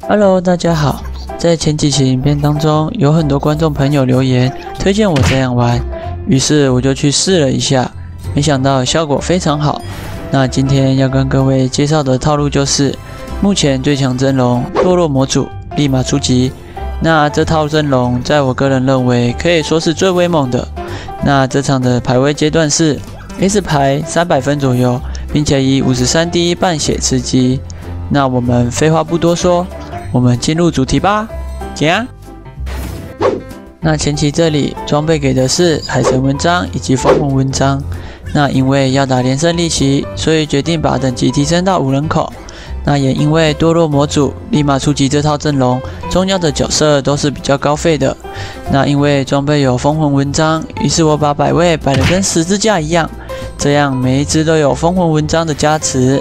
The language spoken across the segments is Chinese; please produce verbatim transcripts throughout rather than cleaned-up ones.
Hello， 大家好。在前几期影片当中，有很多观众朋友留言推荐我这样玩，于是我就去试了一下，没想到效果非常好。那今天要跟各位介绍的套路就是目前最强阵容堕落魔主立马出击。那这套阵容在我个人认为可以说是最威猛的。那这场的排位阶段是 S 排三百分左右，并且以五十三滴半血吃鸡。那我们废话不多说，我们进入主题吧，讲。那前期这里装备给的是海神纹章以及风魂纹章。那因为要打连胜利期，所以决定把等级提升到五人口。那也因为堕落魔主立马出击这套阵容，重要的角色都是比较高费的。那因为装备有风魂纹章，于是我把摆位摆得跟十字架一样，这样每一只都有风魂纹章的加持。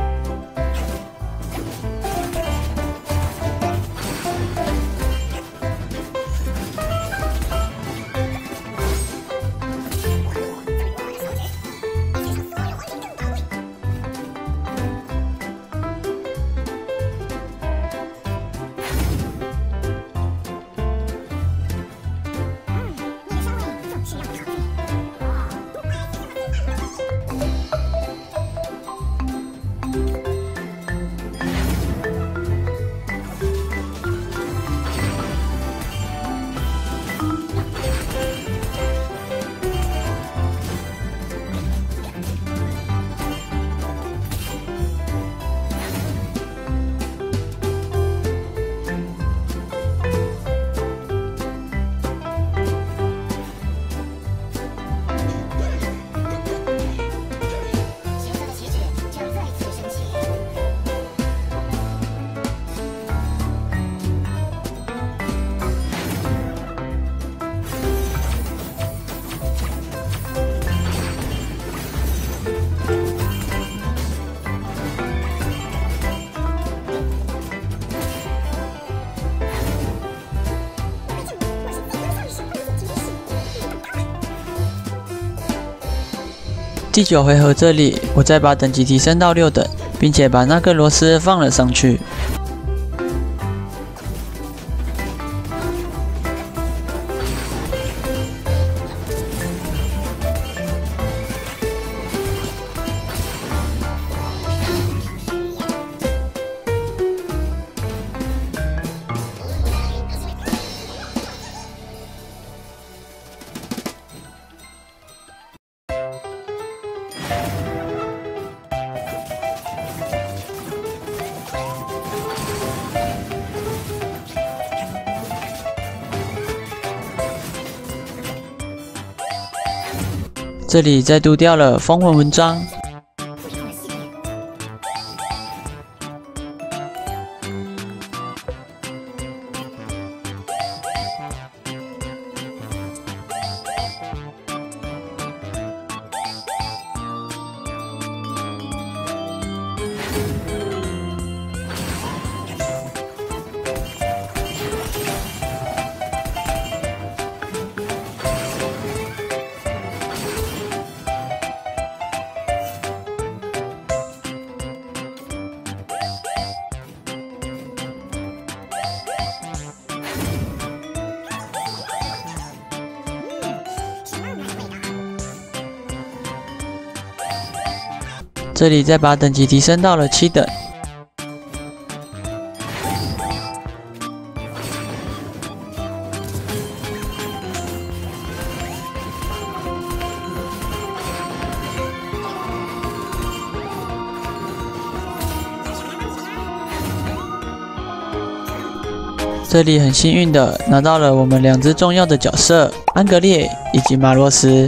第九回合这里，我再把等级提升到六等，并且把那个螺丝放了上去。这里再度掉了风魂纹章。这里再把等级提升到了七等。这里很幸运的拿到了我们两只重要的角色安格烈以及马洛斯。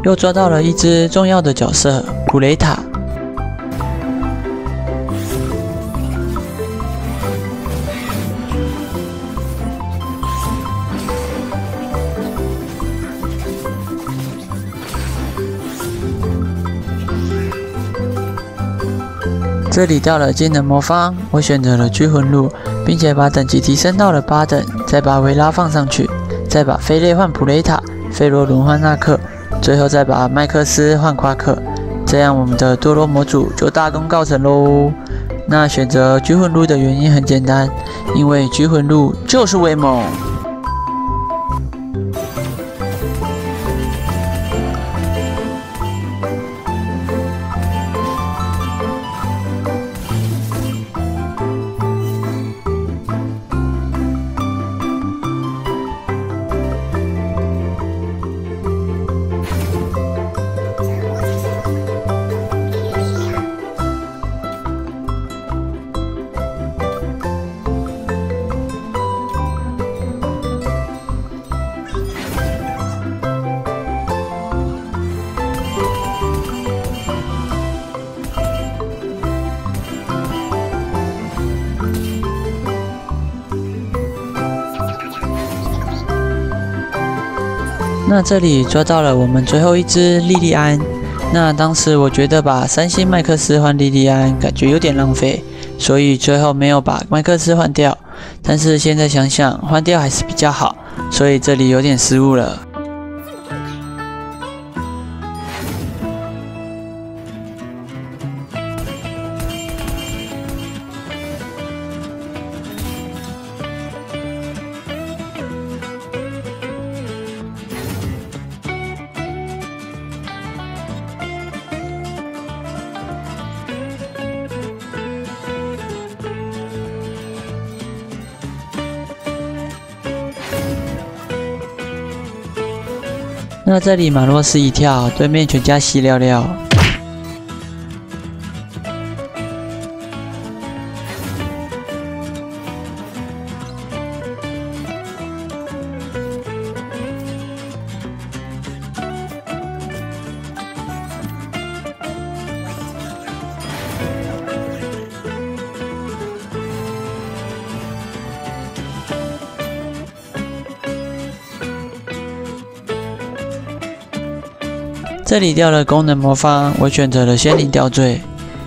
又抓到了一只重要的角色普雷塔。这里掉了技能魔方，我选择了拘魂路，并且把等级提升到了八等，再把维拉放上去，再把菲类换普雷塔，费罗伦换纳克，最后再把麦克斯换夸克，这样我们的堕落模组就大功告成喽。那选择拘魂路的原因很简单，因为拘魂路就是威猛。那这里抓到了我们最后一只莉莉安。那当时我觉得把三星麦克斯换莉莉安感觉有点浪费，所以最后没有把麦克斯换掉。但是现在想想，换掉还是比较好，所以这里有点失误了。那这里马洛斯一跳，对面全家西料料。这里掉了功能魔方，我选择了仙灵吊坠。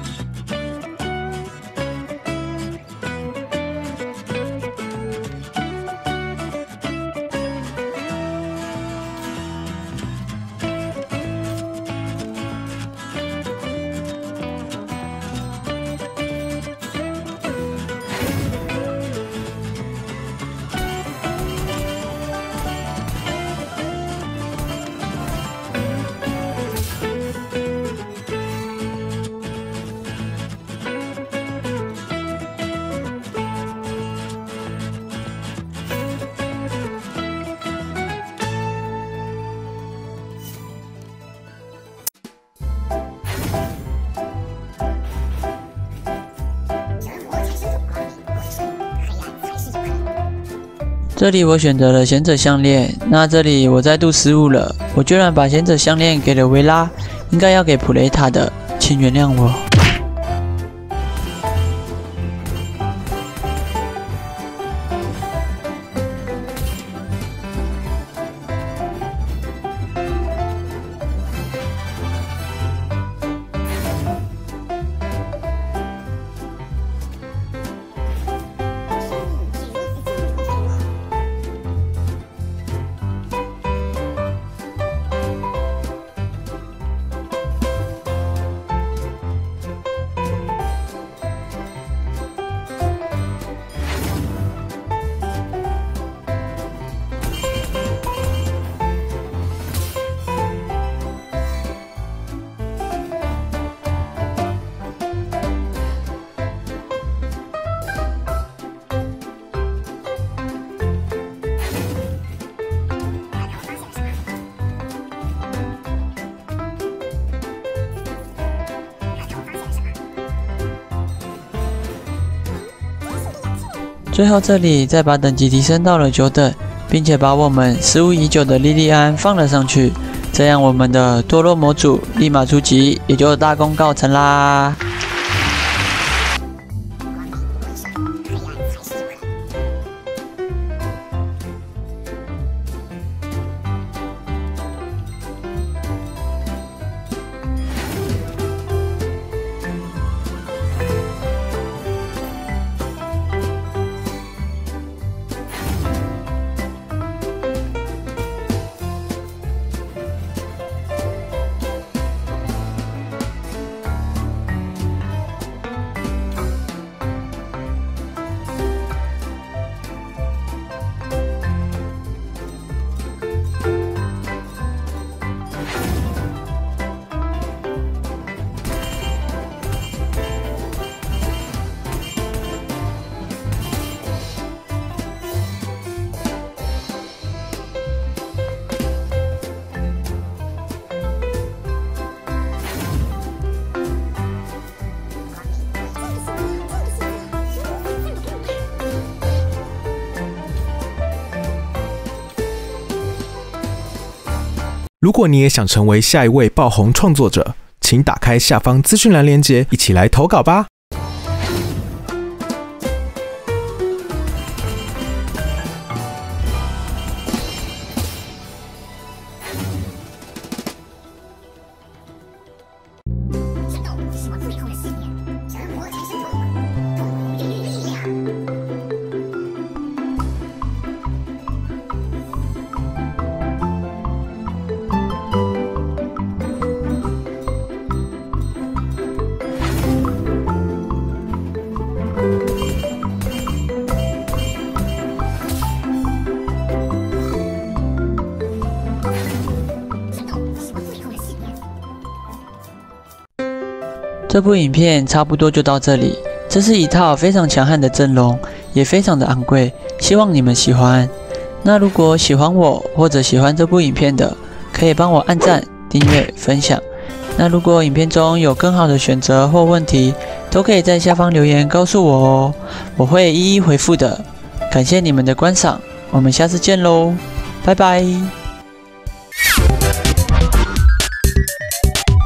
这里我选择了贤者项链，那这里我再度失误了，我居然把贤者项链给了维拉，应该要给普雷塔的，请原谅我。最后这里再把等级提升到了九等，并且把我们失误已久的莉莉安放了上去， 这样我们的堕落模组立马出击，也就大功告成啦。 如果你也想成为下一位爆红创作者，请打开下方资讯栏连结，一起来投稿吧！ 这部影片差不多就到这里，这是一套非常强悍的阵容，也非常的昂贵，希望你们喜欢。那如果喜欢我或者喜欢这部影片的，可以帮我按赞、订阅、分享。那如果影片中有更好的选择或问题，都可以在下方留言告诉我哦，我会一一回复的。感谢你们的观赏，我们下次见喽，拜拜。